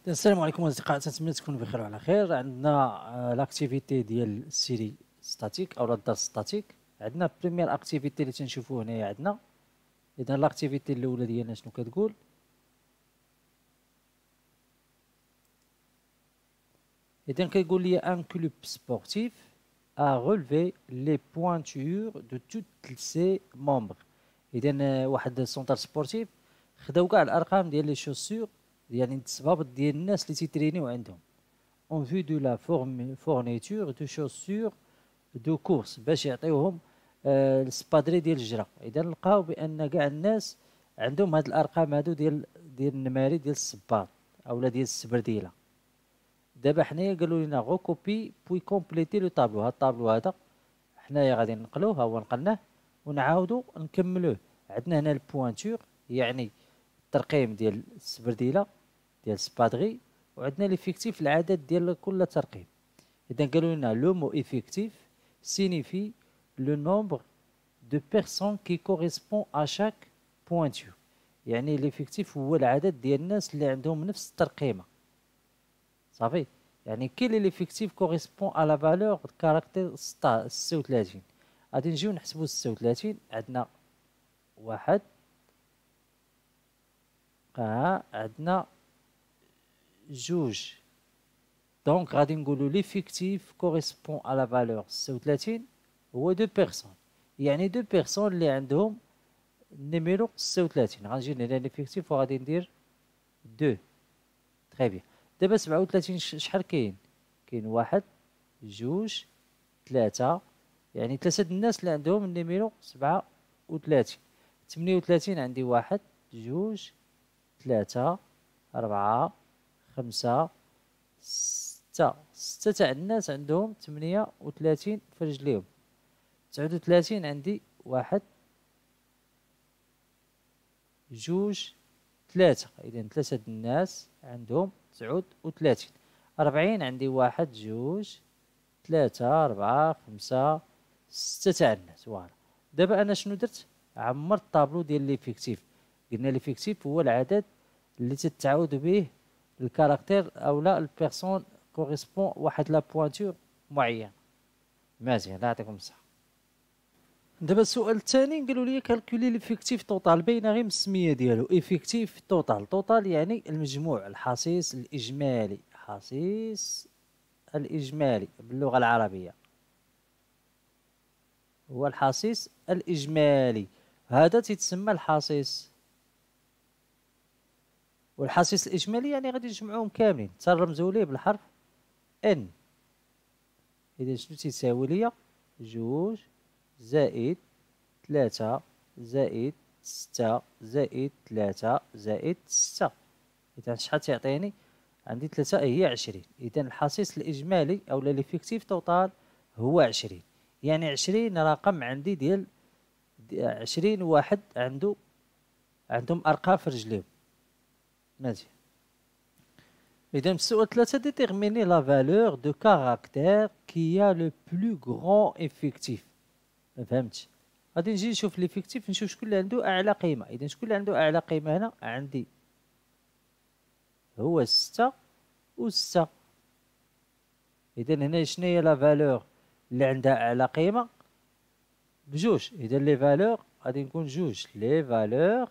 السلام عليكم اصدقاء، نتمنى تكونوا بخير وعلى خير. عندنا لاكتيفيتي ديال السيري ستاتيك او الدار ستاتيك. عندنا بريمير اكتيفيتي اللي تنشوفوه هنايا. عندنا اذا لاكتيفيتي الاولى ديالنا شنو كتقول؟ اذا كيقول لي ان كلوب سبورتيف a relevé les pointures de toutes ses membres. اذا واحد السونتر سبورتيف خداو كاع الارقام ديال لي شوسور، يعني التصبابط ديال الناس اللي تيترينيو عندهم en vue de la fourniture de chaussures de course باش يعطيوهم السبادري ديال الجرة. اذا لقاو بان كاع الناس عندهم هاد الارقام هادو ديال النماري ديال الصباط اولا ديال السبرديله. دابا حنايا قالوا لنا غوكوبي بوي كومبليتي لو طابلو. هاد الطابلو هذا حنايا غادي نقلوه، ها هو نقلناه ونعاودو نكملوه. عندنا هنا البوانتور يعني الترقيم ديال السبرديله ديال السبادغي، وعندنا ليفيكتيف العدد ديال كل ترقيم. اذا قالوا لنا لو مو افيكتيف signifie le nombre de personnes qui correspond à chaque pointure. يعني ليفيكتيف هو العدد ديال الناس اللي عندهم نفس الترقيمه. صافي، يعني كاين ليفيكتيف كوريسبون على فالور كاركتير 36. غادي نجيو نحسبوا 36. عندنا واحد، عندنا جوج، دونك غادي نقولوا ليفيكتيف كوريسبون على فالور 36 هو دو بيرسون، يعني دو بيرسون اللي عندهم النيميرو 36. غنجي هنا ليفيكتيف وغادي ندير دو. تري بيان. دابا 37 شحال كاين؟ كاين واحد، جوج، ثلاثة، يعني ثلاثة د الناس اللي عندهم النيميرو 37. 38 عندي واحد، جوج، ثلاثة، أربعة، خمسة، ستة تاع الناس عندهم 38 في رجليهم. 39 عندي واحد، جوج، ثلاثة، إذا ثلاثة د الناس عندهم 39. 40 عندي واحد، جوج، ثلاثة، أربعة، خمسة، ستة تاع الناس. فوالا. دابا أنا شنو درت؟ عمرت الطابلو ديال ليفيكتيف. قلنا ليفيكتيف هو العدد اللي تتعاود به الكاركتير اولا البيرسون كوريسبون واحد لا بوانتور معين. مزيان، الله يعطيكم الصحة. دابا السؤال الثاني قالوا لي كالكولي ليفيكتيف توتال، باينه غير من السميه ديالو افيكتيف توتال. توتال يعني المجموع، الحصيص الاجمالي، حصيص الاجمالي باللغه العربيه هو الحصيص الاجمالي. هذا تيتسمى الحصيص، والحصيص الاجمالي يعني غادي نجمعوهم كاملين تنرمزوا ليه بالحرف ان. اذا شنو تيساوي ليا؟ جوج زائد ثلاثة زائد ستة زائد ثلاثة زائد ستة. إذا شحال تيعطيني؟ عندي ثلاثة هي 20. إذا الحصيص الإجمالي أو ليفيكتيف توتال هو 20. يعني 20 رقم عندي ديال 20 واحد عندهم أرقام في رجليهم. مزيان. إذا السؤال 3 ديتيرميني لا فالور دو كاركتير كي ا لو بلو غران إفيكتيف. ما فهمتش. غادي نجي نشوف ليفيكتيف، نشوف شكون اللي عنده اعلى قيمه. اذا شكون اللي عنده اعلى قيمه هنا؟ عندي هو 6 و6. اذا هنا شنو هي لا فالور اللي عندها اعلى قيمه؟ بجوج. اذا لي فالور غادي نكون جوج. لي فالور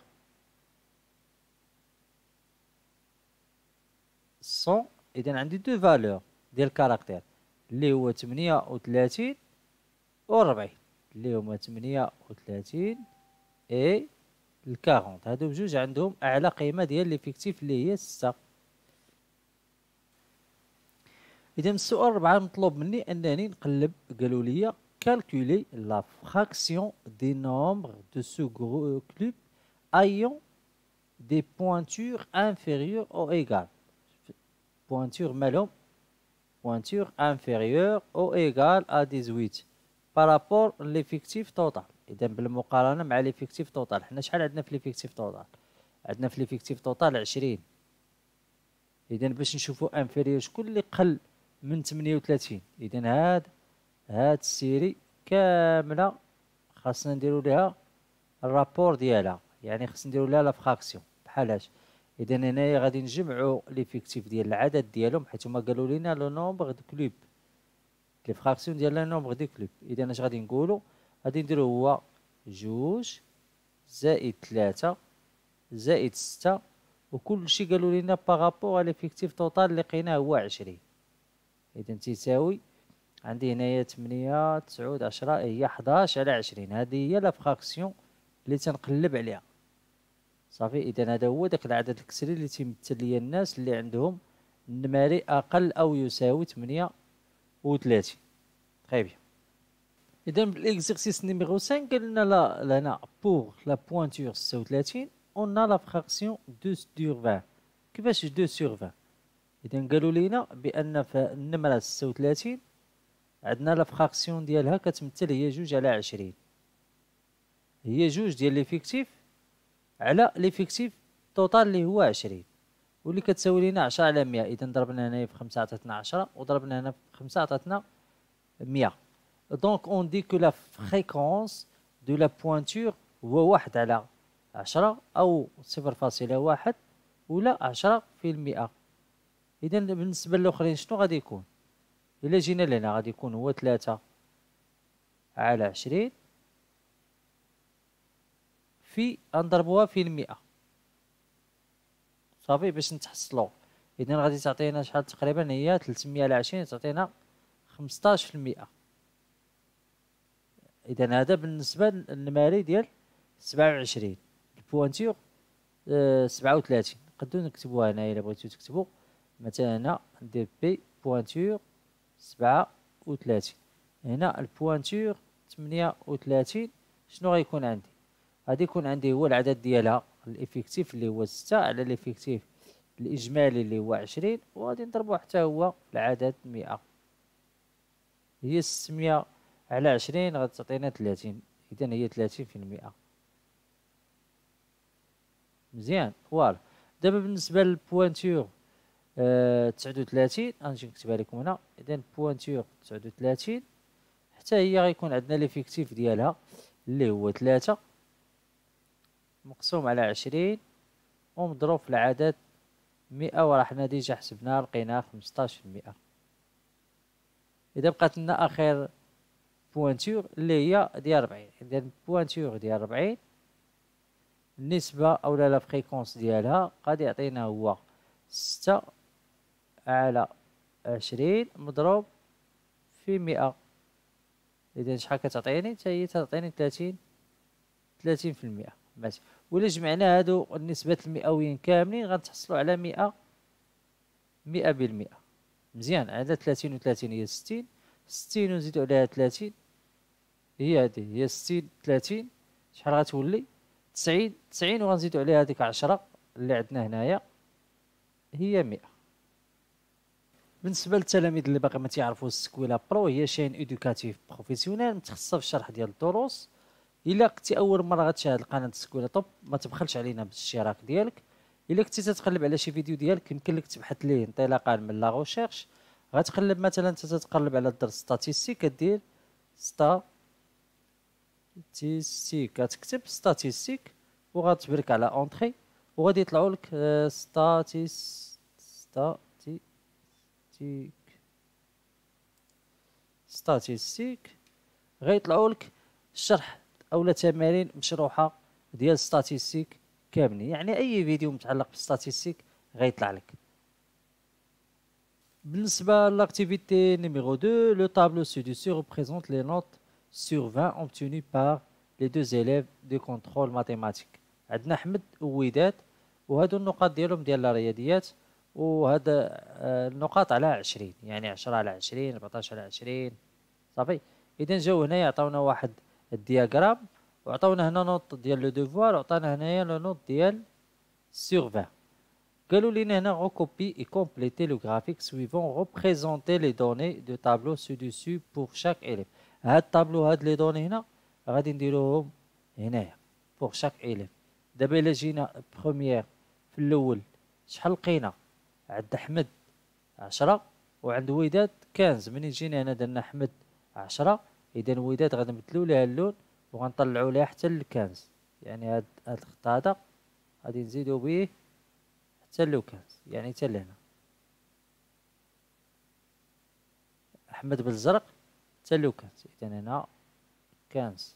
سون، اذا عندي دو فالور ديال الكاركتير اللي هو 38 و 40، اللي هما 38 اي الكارونت. هادو بجوج عندهم اعلى قيمه ديال ليفيكتيف اللي هي 6. اذا السؤال 4 مطلوب مني انني نقلب. قالوا لي calculer la fraction des nombres de ce groupe ayant des pointures inférieures ou égales. pointure مالهم؟ pointure inférieure ou égale à 18 par rapport à l'effectif total. اذا بالمقارنه مع ليفيكتيف توتال. حنا شحال عندنا في ليفيكتيف توتال؟ عندنا في ليفيكتيف توتال 20. اذا باش نشوفوا انفيريور شكون اللي قل من 38. اذا هاد السيري كامله خاصنا نديرو ليها الرابور ديالها، يعني خاصنا نديرو ليها لا فراكسيون. بحال هاش. اذا هنايا غادي نجمعوا ليفيكتيف ديال العدد ديالهم، حيت هما قالوا لنا لو نومبر دو كلوب، لي فراكسيون ديال لو نومبر دو كلوب. اذا اش غادي نقولوا؟ غادي نديرو هو جوج زائد 3 زائد 6، وكلشي قالوا لنا بارابور ليفيكتيف توتال اللي لقيناه هو 20. اذا تساوي عندي هنايا 8 9 10 هي 11 على 20. هذه هي لا فراكسيون اللي تنقلب عليها. صافي. اذا هذا هو داك العدد الكسري اللي تيمثل ليا الناس اللي عندهم النماري اقل او يساوي 38. تري بيان. اذا بالاكزرسيس نيميرو 5 قال لنا لا هنا بور لا بوانتور 36 اون لا فراكسيون 2 sur 20. كيفاش 2 sur 20؟ اذا قالوا لينا بان في النمره 36 عندنا لا فراكسيون ديالها كتمثل هي 2 على 20، هي 2 ديال ليفيكتيف على ليفيكتيف توتال اللي هو 20، واللي كتساوي لينا 10 على 100. اذا ضربنا هنايا في 5 عطاتنا 10 وضربنا هنا في 5 عطاتنا 100. دونك اون دي كو لا فريكونس دو لا بوانتور هو 1 على 10 او 0.1 ولا 10%. اذا بالنسبه للاخرين شنو غادي يكون؟ الا جينا لهنا غادي يكون هو 3 على 20 في نضربوها في المئة. صافي باش نتحصلوا. اذا غادي تعطينا شحال تقريبا؟ هي 300 على 20 تعطينا 15%. اذا هذا بالنسبه للنماري ديال 27 البوانتور 37. نقدروا نكتبوها هنايا الا بغيتو تكتبوا مثلا هنا ندير بي بوانتور 37، هنا البوانتور 38. شنو غيكون عندي؟ غادي يكون عندي هو العدد ديالها الافيكتيف اللي هو 6 على الافيكتيف الاجمالي اللي هو 20، وغادي نضربو حتى هو في العدد 100. هي 600 على 20 غادي تعطينا 30. اذا هي 30%. مزيان. فوالا. دابا بالنسبه للبوانتور 39 غنجي نكتبها لكم هنا. اذا البوانتور 39 حتى هي غيكون عندنا ليفيكتيف ديالها اللي هو 3 مقسوم على 20 ومضروب في العدد 100، وراه حنا ديجا حسبناها لقيناها 15%. اذا بقات لنا اخر بوانتور اللي هي ديال 40. اذا البوانتور ديال 40 النسبه اولا لا فريكونس ديالها غادي يعطينا هو 6 على 20 مضروب في 100. اذا شحال كتعطيني؟ حتى هي تعطيني 30%. ماشي. ولا جمعنا هادو النسبات المئويين كاملين غنتحصلوا على 100%. مزيان. على 30 و 30 هي 60، 60 ونزيدو عليها 30 هي هادي هي 60 30 شحال غتولي؟ 90. 90 وغنزيدو عليها هاديك 10 اللي عندنا هنايا هي 100. بالنسبه للتلاميذ اللي باقي ما تيعرفوش سكويلا برو، هي شين ايدوكاتيف بروفيسيونيل متخصصه في الشرح ديال الدروس. الا كنتي اول مره غتشاهد القناه سكويلا توب ما تبخلش علينا بالاشتراك ديالك. الا كنتي تتقلب على شي فيديو ديالك يمكن لك تبحث ليه انطلاقا من لا ريشيرش. غتقلب مثلا تتقلب على الدرس ستاتيستيك كدير ستاتيستيك، كتكتب ستاتيستيك وغتبرك على اونطري وغادي يطلعوا لك ستاتيستيك غيطلعوا لك الشرح اولا تمارين مشروحه ديال ستاتيستيك كاملين. يعني اي فيديو متعلق بالستاتيستيك غيطلع لك. بالنسبه لاكتيفيتي نيميرو 2، لو طابلو ci-dessus représente les notes sur 20 obtenues par les deux élèves de contrôle mathématique. عندنا احمد ووداد وهادو النقاط ديالهم ديال الرياضيات، وهذا النقاط على 20، يعني 10 على 20 14 على 20. صافي. اذا جاو هنايا عطاونا واحد الدياغرام وعطاونا هنا نوط ديال لو دوفوار وعطانا هنايا لو نوط ديال sur 20. قالوا لينا هنا recopier et compléter le graphique suivant représenter les données de tableau ci-dessus pour chaque élève. هاد الطابلو هاد لي دوني هنا غادي نديروهم هنايا pour chaque élève. دابا الا جينا بروميير في الاول شحال لقينا؟ عند احمد 10 وعند وداد 15. منين جينا هنا درنا احمد 10، اذا وداد غنبدلو ليها اللون وغنطلعوا ليها حتى ل 15. يعني هاد الخط هذا غادي نزيدو به حتى لو 15 يعني حتى لهنا. أحمد بالزرق حتى لو 15، إذا هنا 15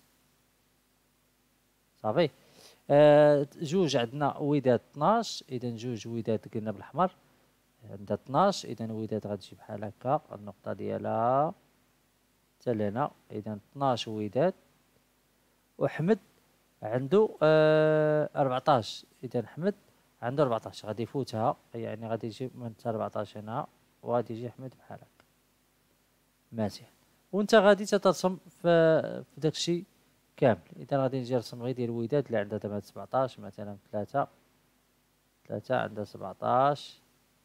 صافي. جوج عندنا وداد 12، إذا جوج وداد قلنا بالأحمر عندها 12، إذا وداد غتجي بحال هكا النقطة ديالها حتى لهنا، إذا 12 وداد. وأحمد عنده 14، إذا أحمد عنده 14 غادي يفوتها، يعني غادي يجي من 14 هنا وغادي يجي أحمد بحال هكا. مزيان. وانت غادي تترسم في داكشي كامل. اذا غادي نجي نرسم غير ديال الوداد اللي عندها دابا 17 مثلا، 3 عندها 17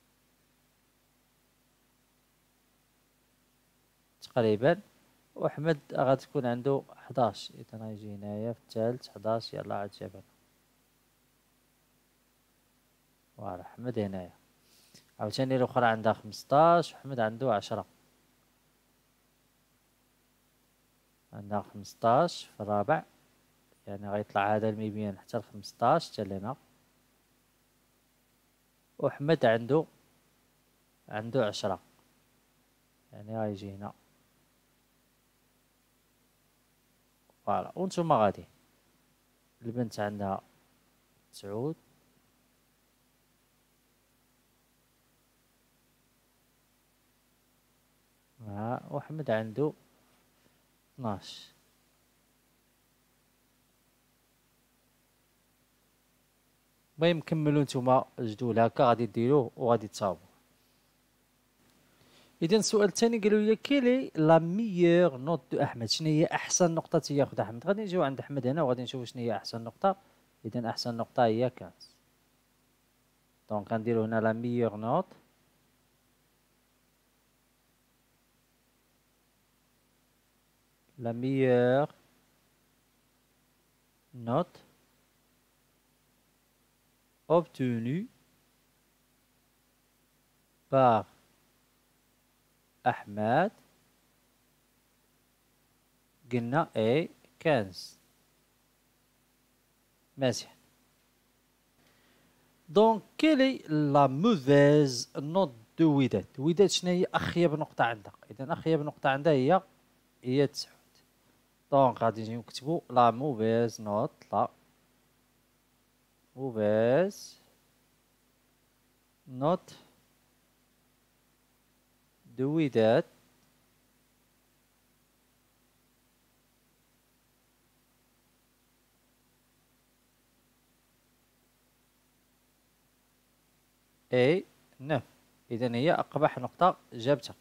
تقريبا. واحمد غتكون عنده 11، اذا غيجي هنايا في الثالث 11. يلا عاد جابها فوالا احمد هنايا. عاوتاني الاخرى عندها 15 وحمد عنده 10، عندها 15 في الرابع، يعني غيطلع هذا المبيان حتى ل 15 حتى لهنا. وحمد عنده 10، يعني غيجي هنا فوالا. وانتوما غادي البنت عندها 9 وحمد عنده 12. المهم كملوا نتوما الجدول هكا غادي ديروه وغادي تصاوبوا. اذا السؤال الثاني قالوا لي كيلي لا ميور نوت دو احمد، شنو هي احسن نقطه تياخذ احمد. غادي نجيو عند احمد هنا وغادي نشوفوا شنو هي احسن نقطه. اذا احسن نقطه هي 15، دونك غنديرو هنا لا ميور نوت. لا ميور نوت obtenue par أحمد قلنا اي 15. مزيان. دونك كيلي لا موفيز نوت دو وداد. وداد شنو هي اخيب نقطة عندها؟ اذا اخيب نقطة عندها هي 9. دونك غادي نجيو نكتبو لا موفيز نوت، لا موفيز نوت دو وداد اي 9. اذا هي اقبح نقطة جابتها.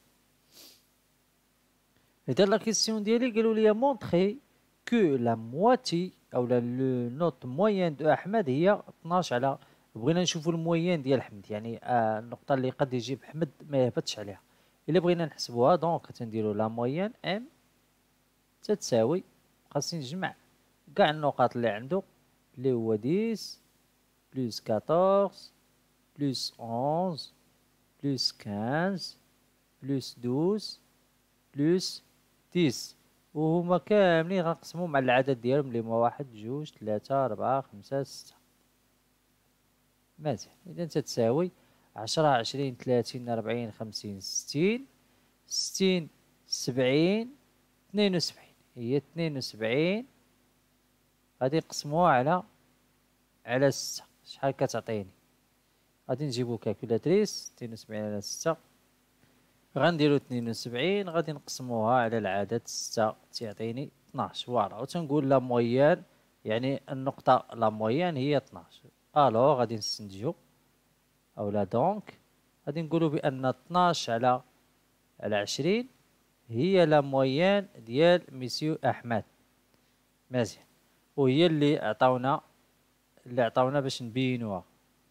اذا لا كيسيون ديالي قالوا لي مونطري كو لا مواتي او لو نوت موين دو احمد هي 12 على. بغينا نشوفوا الموين ديال احمد، يعني النقطة اللي قد يجيب احمد ما يهبطش عليها. الا بغينا نحسبوها دونك تنديرو لا موين ام تتساوي، خاصني نجمع كاع النقاط اللي عنده اللي هو 10 بلس 14 بلس 11 بلس 15 بلس 12 بلس 10، وهما كاملين غنقسموهم على العدد ديالهم اللي هما 1 2 3 4 5 6. مزيان. اذا تتساوي 10 20 30 40 50 60 60 70 72. هي 72 غادي نقسموها على 6. شحال كتعطيني؟ غادي نجيبو كالكولاتريس. 72 على 6 غنديرو 72 غادي نقسموها على العدد 6 تيعطيني 12. فوالا. وتنقول لا مويان يعني النقطة لا مويان هي 12. الو غادي نستنتجو اولا دونك غادي نقولو بان 12 على 20 هي لا مويان ديال ميسيو احمد. مزيان. وهي اللي عطاونا باش نبينوها.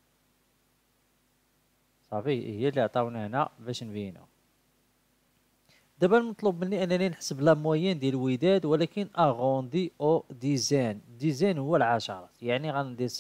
صافي هي اللي عطاونا هنا باش نبينوها. دابا المطلوب مني انني نحسب لا موين ديال الوداد، ولكن اغوندي او ديزين. ديزين هو العشرات، يعني غندير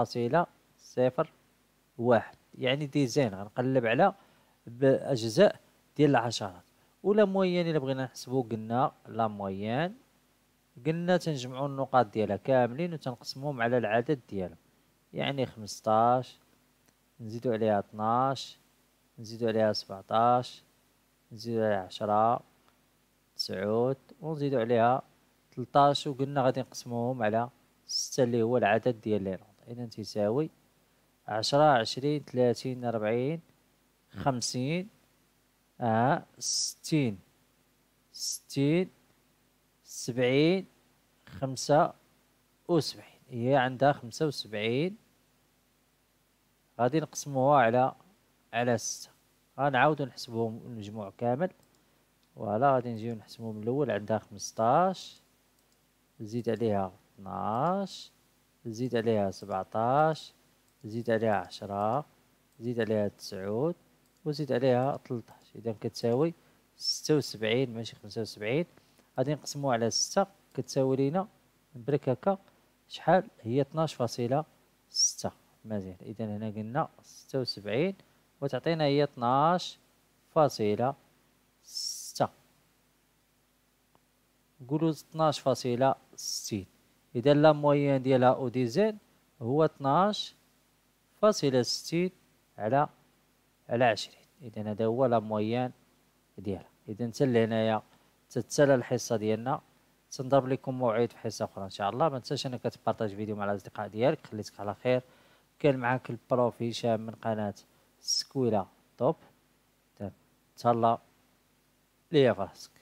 0.01، يعني ديزين غنقلب على باجزاء ديال العشرات. ولا موين الا بغينا نحسبو قلنا لا موين، قلنا تنجمعوا النقاط ديالها كاملين وتنقسموهم على العدد ديالهم، يعني 15 نزيدو عليها 12، نزيدو عليها 17، نزيدو عليها 10، 9، ونزيدو عليها 13، وقلنا غادي نقسموهم على 6 اللي هو العدد ديال لي نوض. إذا تيساوي 10، 20، 30، 40، 50، 60، 60، 70، 75. هي عندها 75. غادي نقسموها على 6. غنعاودو نحسبوهم المجموع كامل. فوالا غادي نجيو نحسبو من الاول. عندها 15، زيد عليها 12، زيد عليها 17، زيد عليها 10، زيد عليها 9، وزيد عليها 13. اذا كتساوي 76 ماشي 75. غادي نقسمو على 6 كتساوي لينا برك هكا شحال؟ هي 12.6. مزيان. اذا هنا قلنا 76 وتعطينا هي 12.6. نقولو 12.60. اذا لا موين ديالها او ديزين هو 12.60 على 20. اذا هذا هو لا موين ديالها. اذا حتى لهنايا تتسالى الحصه ديالنا. تنضرب لكم موعد في حصه اخرى ان شاء الله. ما تنساش انك تبارطاج فيديو مع الاصدقاء ديالك. خليتك على خير. كان معاك البروف هشام من قناه سكويلا توب. تهلا ليا فراسك.